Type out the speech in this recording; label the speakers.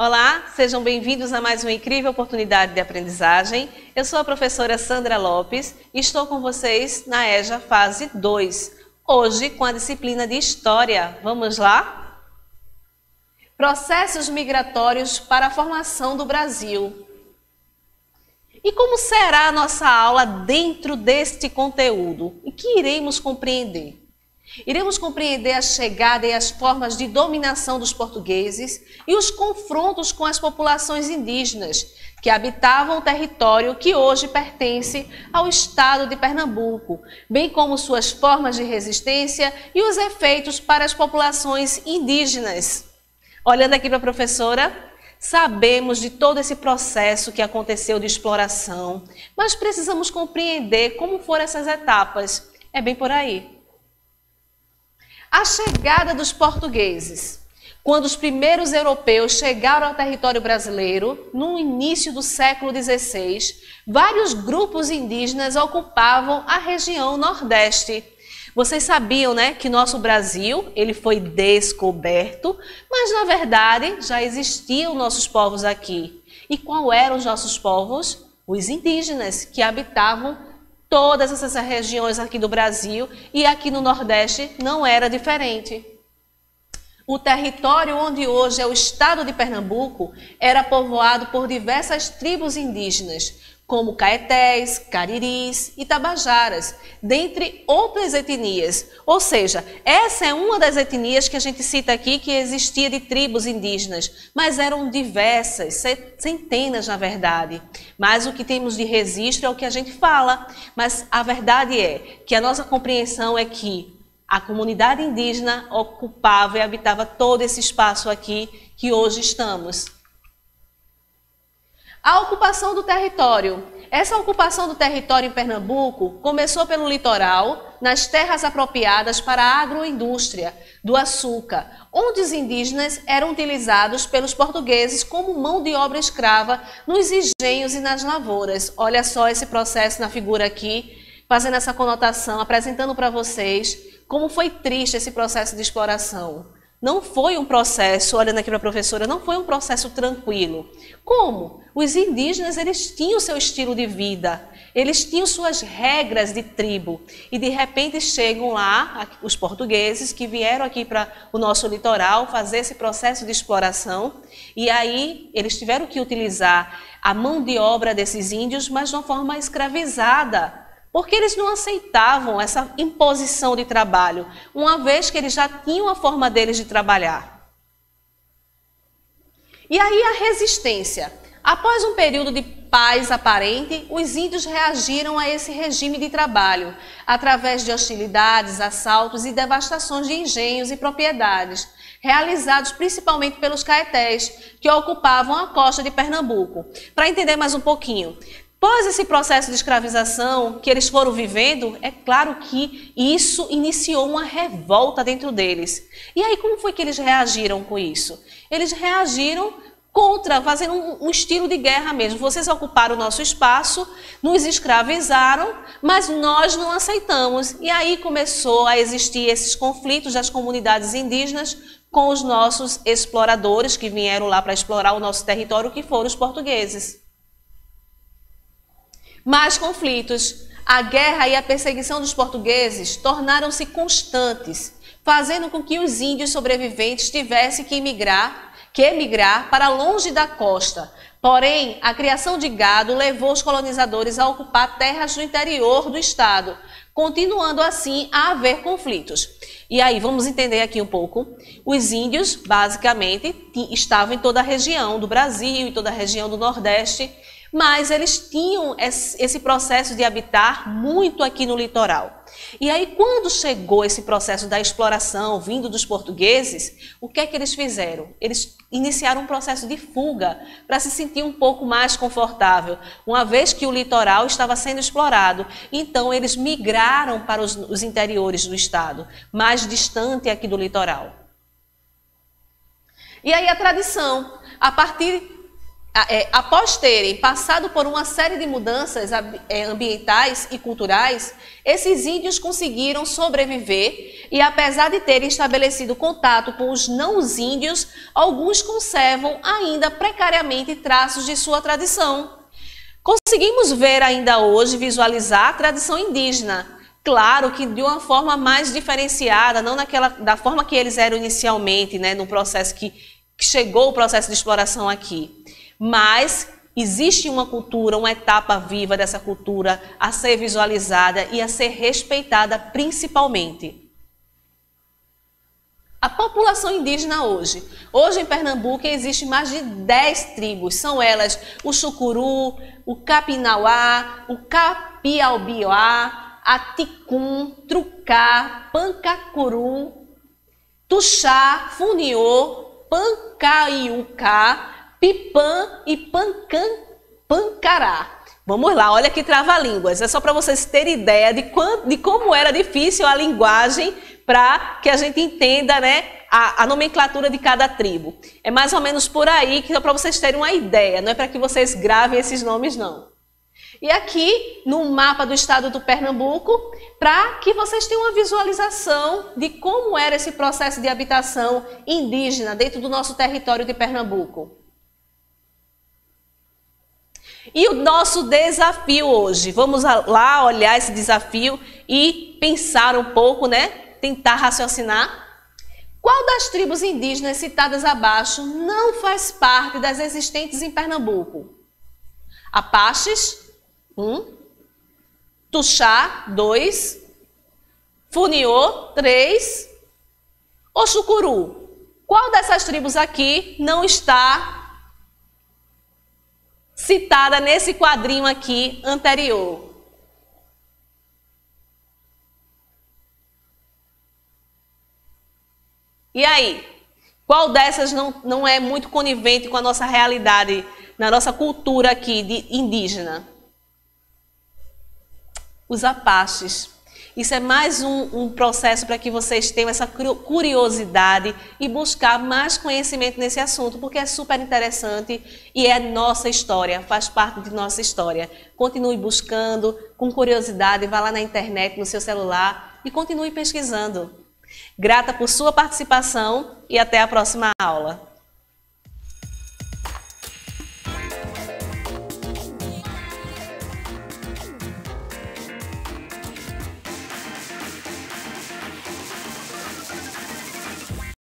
Speaker 1: Olá, sejam bem-vindos a mais uma incrível oportunidade de aprendizagem. Eu sou a professora Sandra Lopes e estou com vocês na EJA Fase 2, hoje com a disciplina de História. Vamos lá? Processos migratórios para a formação do Brasil. E como será a nossa aula dentro deste conteúdo? O que iremos compreender? Iremos compreender a chegada e as formas de dominação dos portugueses e os confrontos com as populações indígenas que habitavam o território que hoje pertence ao estado de Pernambuco, bem como suas formas de resistência e os efeitos para as populações indígenas. Olhando aqui para a professora, sabemos de todo esse processo que aconteceu de exploração, mas precisamos compreender como foram essas etapas. É bem por aí. A chegada dos portugueses. Quando os primeiros europeus chegaram ao território brasileiro, no início do século XVI, vários grupos indígenas ocupavam a região Nordeste. Vocês sabiam, né, que nosso Brasil ele foi descoberto, mas na verdade já existiam nossos povos aqui. E qual eram os nossos povos? Os indígenas, que habitavam todas essas regiões aqui do Brasil, e aqui no Nordeste não era diferente. O território onde hoje é o estado de Pernambuco era povoado por diversas tribos indígenas, como caetés, cariris e tabajaras, dentre outras etnias. Ou seja, essa é uma das etnias que a gente cita aqui que existia de tribos indígenas, mas eram diversas, centenas na verdade. Mas o que temos de registro é o que a gente fala, mas a verdade é que a nossa compreensão é que a comunidade indígena ocupava e habitava todo esse espaço aqui que hoje estamos. A ocupação do território. Essa ocupação do território em Pernambuco começou pelo litoral, nas terras apropriadas para a agroindústria do açúcar, onde os indígenas eram utilizados pelos portugueses como mão de obra escrava nos engenhos e nas lavouras. Olha só esse processo na figura aqui, fazendo essa conotação, apresentando para vocês como foi triste esse processo de exploração. Não foi um processo, olhando aqui para a professora, não foi um processo tranquilo. Como? Os indígenas, eles tinham seu estilo de vida, eles tinham suas regras de tribo. E de repente chegam lá os portugueses que vieram aqui para o nosso litoral fazer esse processo de exploração. E aí eles tiveram que utilizar a mão de obra desses índios, mas de uma forma escravizada. Porque eles não aceitavam essa imposição de trabalho, uma vez que eles já tinham a forma deles de trabalhar. E aí a resistência. Após um período de paz aparente, os índios reagiram a esse regime de trabalho, através de hostilidades, assaltos e devastações de engenhos e propriedades, realizados principalmente pelos caetés, que ocupavam a costa de Pernambuco. Para entender mais um pouquinho, após esse processo de escravização que eles foram vivendo, é claro que isso iniciou uma revolta dentro deles. E aí como foi que eles reagiram com isso? Eles reagiram contra, fazendo um estilo de guerra mesmo. Vocês ocuparam o nosso espaço, nos escravizaram, mas nós não aceitamos. E aí começou a existir esses conflitos das comunidades indígenas com os nossos exploradores que vieram lá para explorar o nosso território, que foram os portugueses. Mais conflitos. A guerra e a perseguição dos portugueses tornaram-se constantes, fazendo com que os índios sobreviventes tivessem que emigrar para longe da costa. Porém, a criação de gado levou os colonizadores a ocupar terras do interior do estado, continuando assim a haver conflitos. E aí, vamos entender aqui um pouco. Os índios, basicamente, estavam em toda a região do Brasil e toda a região do Nordeste, mas eles tinham esse processo de habitar muito aqui no litoral. E aí, quando chegou esse processo da exploração vindo dos portugueses, o que é que eles fizeram? Eles iniciaram um processo de fuga para se sentir um pouco mais confortável, uma vez que o litoral estava sendo explorado. Então, eles migraram para os interiores do estado, mais distante aqui do litoral. E aí a tradição, a partir após terem passado por uma série de mudanças ambientais e culturais, esses índios conseguiram sobreviver e, apesar de terem estabelecido contato com os não-índios, alguns conservam ainda precariamente traços de sua tradição. Conseguimos ver ainda hoje, visualizar a tradição indígena, claro que de uma forma mais diferenciada, não da forma que eles eram inicialmente, né, no processo que chegou o processo de exploração aqui. Mas existe uma cultura, uma etapa viva dessa cultura a ser visualizada e a ser respeitada principalmente. A população indígena hoje. Hoje em Pernambuco existe mais de 10 tribos. São elas o Chucuru, o Capinauá, o Capiaubiá, a Ticum, Trucá, Pancacuru, Tuxá, Funiô, Pancaiucá, Pipã e Pancará. Vamos lá, olha que trava-línguas. É só para vocês terem ideia de como era difícil a linguagem para que a gente entenda, né, a nomenclatura de cada tribo. É mais ou menos por aí, que é para vocês terem uma ideia, não é para que vocês gravem esses nomes, não. E aqui, no mapa do estado do Pernambuco, para que vocês tenham uma visualização de como era esse processo de habitação indígena dentro do nosso território de Pernambuco. E o nosso desafio hoje, vamos lá olhar esse desafio e pensar um pouco, né? Tentar raciocinar. Qual das tribos indígenas citadas abaixo não faz parte das existentes em Pernambuco? Apaches, 1. Tuxá, 2. Funiô, 3. Oxucuru. Qual dessas tribos aqui não está citada nesse quadrinho aqui anterior? E aí? Qual dessas não é muito conivente com a nossa realidade, na nossa cultura aqui de indígena? Os Apaches. Isso é mais um processo para que vocês tenham essa curiosidade e buscar mais conhecimento nesse assunto, porque é super interessante e é nossa história, faz parte de nossa história. Continue buscando, com curiosidade, vá lá na internet, no seu celular e continue pesquisando. Grata por sua participação e até a próxima aula.